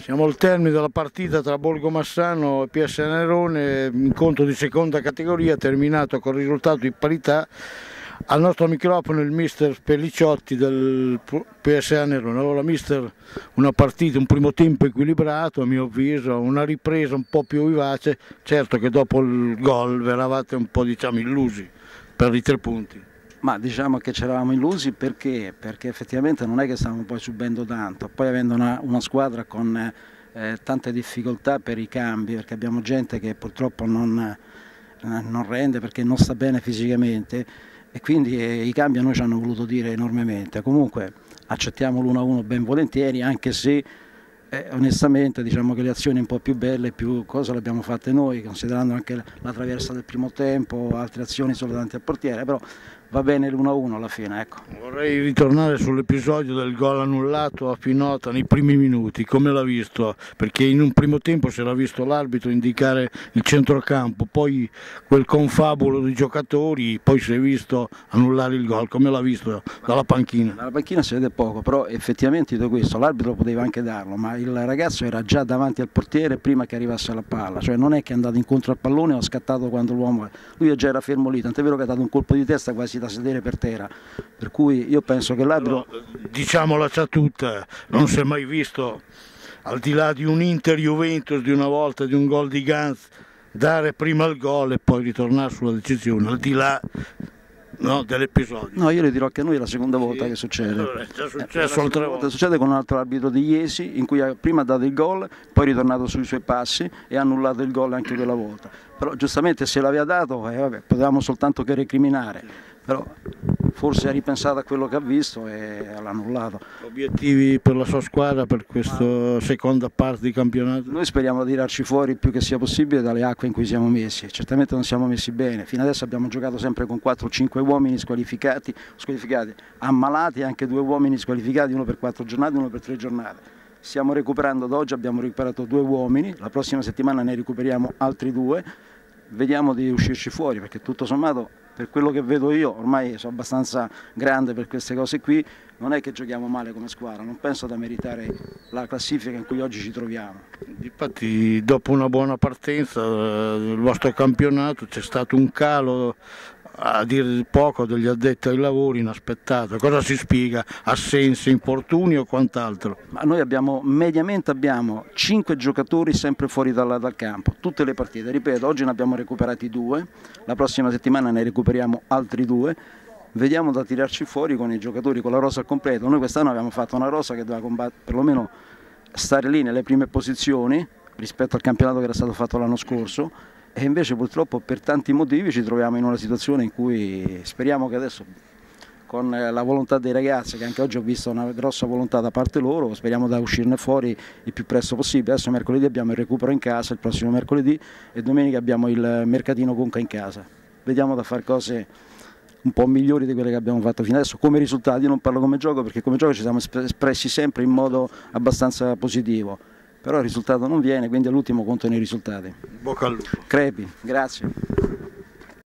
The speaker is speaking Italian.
Siamo al termine della partita tra Borgomassano e PSA Nerone, incontro di seconda categoria terminato con risultato di parità. Al nostro microfono il mister Pellicciotti del PSA Nerone. Allora mister, una partita, un primo tempo equilibrato a mio avviso, una ripresa un po' più vivace, certo che dopo il gol vi eravate un po' illusi per i 3 punti. Ma diciamo che ci eravamo illusi perché effettivamente non è che stavamo poi subendo tanto, poi avendo una squadra con tante difficoltà per i cambi, perché abbiamo gente che purtroppo non rende perché non sta bene fisicamente e quindi i cambi a noi ci hanno voluto dire enormemente. Comunque accettiamo l'1-1 ben volentieri, anche se onestamente diciamo che le azioni un po' più belle, più cose le abbiamo fatte noi, considerando anche la traversa del primo tempo, altre azioni solo davanti al portiere, però va bene l'1-1 alla fine, ecco. Vorrei ritornare sull'episodio del gol annullato a Pinota nei primi minuti, come l'ha visto? Perché in un primo tempo si era visto l'arbitro indicare il centrocampo, poi quel confabulo di giocatori, poi si è visto annullare il gol, come l'ha visto dalla panchina? Dalla panchina si vede poco, però effettivamente tutto questo l'arbitro poteva anche darlo, ma il ragazzo era già davanti al portiere prima che arrivasse la palla, cioè non è che è andato incontro al pallone o ha scattato quando l'uomo, lui già era fermo lì, tant'è vero che ha dato un colpo di testa quasi da sedere per terra, per cui io penso che l'arbitro... Diciamola già tutta, non si è mai visto, al di là di un Inter-Juventus di una volta, di un gol di Ganz, dare prima il gol e poi ritornare sulla decisione, al di là dell'episodio. No, io le dirò che a noi è la seconda volta che succede. Allora, è già successo altre volte. Succede con un altro arbitro di Iesi, in cui prima ha dato il gol, poi è ritornato sui suoi passi e ha annullato il gol anche quella volta. Però giustamente se l'aveva dato, potevamo soltanto che recriminare, però forse ha ripensato a quello che ha visto e l'ha annullato. Obiettivi per la sua squadra per questa seconda parte di campionato? Noi speriamo di tirarci fuori il più che sia possibile dalle acque in cui siamo messi, certamente non siamo messi bene, fino adesso abbiamo giocato sempre con 4-5 uomini squalificati, ammalati, anche 2 uomini squalificati, uno per 4 giornate e uno per 3 giornate. Stiamo recuperando da oggi, abbiamo recuperato 2 uomini, la prossima settimana ne recuperiamo altri 2, vediamo di uscirci fuori perché tutto sommato per quello che vedo io ormai sono abbastanza grande per queste cose qui, non è che giochiamo male come squadra, non penso da meritare la classifica in cui oggi ci troviamo. Infatti dopo una buona partenza del vostro campionato c'è stato un calo a dir poco degli addetti ai lavori inaspettato. Cosa si spiega? Assenze, infortuni o quant'altro? Ma noi mediamente abbiamo 5 giocatori sempre fuori dal campo, tutte le partite, ripeto, oggi ne abbiamo recuperati 2, la prossima settimana ne recuperiamo altri 2, vediamo da tirarci fuori con i giocatori, con la rosa al completo. Noi quest'anno abbiamo fatto una rosa che doveva perlomeno stare lì nelle prime posizioni rispetto al campionato che era stato fatto l'anno scorso, e invece purtroppo per tanti motivi ci troviamo in una situazione in cui speriamo che adesso con la volontà dei ragazzi, che anche oggi ho visto una grossa volontà da parte loro, speriamo da uscirne fuori il più presto possibile. Adesso mercoledì abbiamo il recupero in casa, il prossimo mercoledì, e domenica abbiamo il mercatino Conca in casa. Vediamo da fare cose un po' migliori di quelle che abbiamo fatto fino adesso. Come risultati, io non parlo come gioco perché come gioco ci siamo espressi sempre in modo abbastanza positivo, però il risultato non viene, quindi all'ultimo conto nei risultati. Bocca al lupo. Crepi, grazie.